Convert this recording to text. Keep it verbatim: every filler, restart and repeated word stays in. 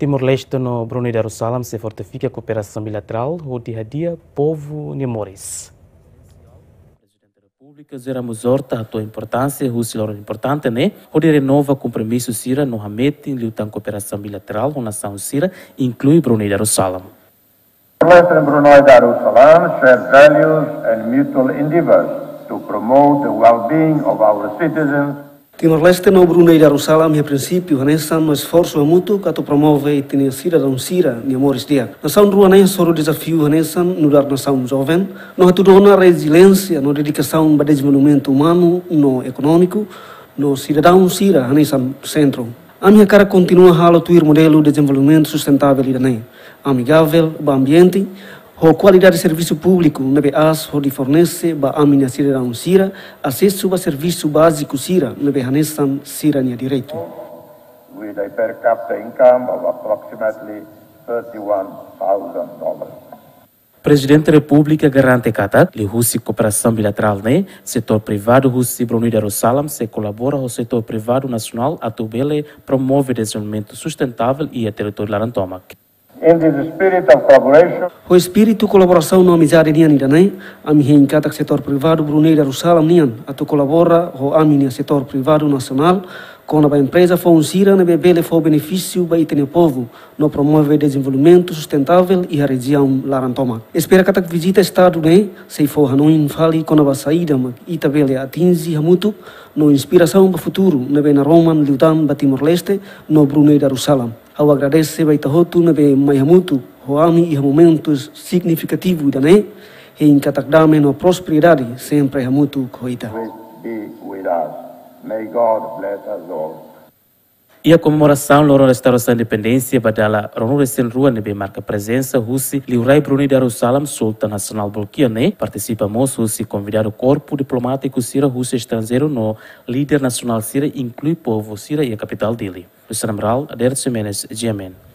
Timor-Leste no Brunei Darussalam se fortifica a cooperação bilateral o dia a dia povo Nemoris. O Presidente da República Zeramos Horta a tua importância, o importante, né? O de renova compromisso Sira no Hamete em lutar cooperação bilateral com a nação Sira inclui Brunei Darussalam. Timor-Leste and Brunei Darussalam share values and mutual endeavors to promote the well-being of our citizens. Timor-Leste no Brunei Darussalam, a princípio, nessa no esforço mútuo que promove e tem cidadão Sira, Nemoris dia. Nação rua nem só o desafio nessa no dar nação jovem, no atudona resiliência, no dedicação para desenvolvimento humano, no econômico, no cidadão Sira nessa centro. A minha cara continua a atuar modelo de desenvolvimento sustentável e dané, amigável, para ambiente, a qualidade de serviço público, na B A S, onde fornece para a minha cidadão Sira, acesso a serviço básico Sira, na B A S Sira tinha direito. With a per capita income of approximately thirty-one thousand dollars. Presidente da República garante que a Rússia cooperação bilateral né, setor privado Rússia Brunei Darussalam se colabora com o setor privado nacional a tubele promove desenvolvimento sustentável e a território Larantomac. In the spirit of collaboration, O espírito de colaboração na amizade nian idanai, a minha encata que setor privado Brunei Darussalam nian, a tu colabora com a minha setor privado nacional, com a empresa Fonsira na bebele for benefício para o povo, no promove desenvolvimento sustentável e a região Larantoma. Espera que a visita estado né, se for Hanoi fale com a saída, e tabele atinge a muito, no inspiração para o futuro, na bem na Roma, lutam para Timor-Leste, no Brunei Darussalam. Ao agradecer a Itahotu na bem mais muito, o ami e momentos significativos da né, e em catacdame na prosperidade sempre a muito coita. be with us. May God bless us all. E a comemoração da restauração da independência badala Ronur Sen Rua nebe marca presença Rússia e o rei Brunei Darussalam Sultan Nacional Bolkiane participa moço Rússia convidar o corpo diplomático Sira Rússia estrangeiro no líder nacional Sira inclui povo Sira e a capital dele. Luciano Amaral, Ader Semenes, G M N.